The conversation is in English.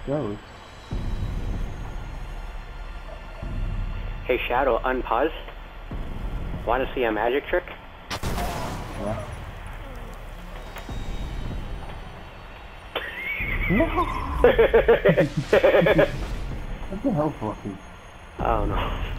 goes. Hey Shadow, unpause. Want to see a magic trick? Yeah. No! What the hell, Fluffy? I don't know.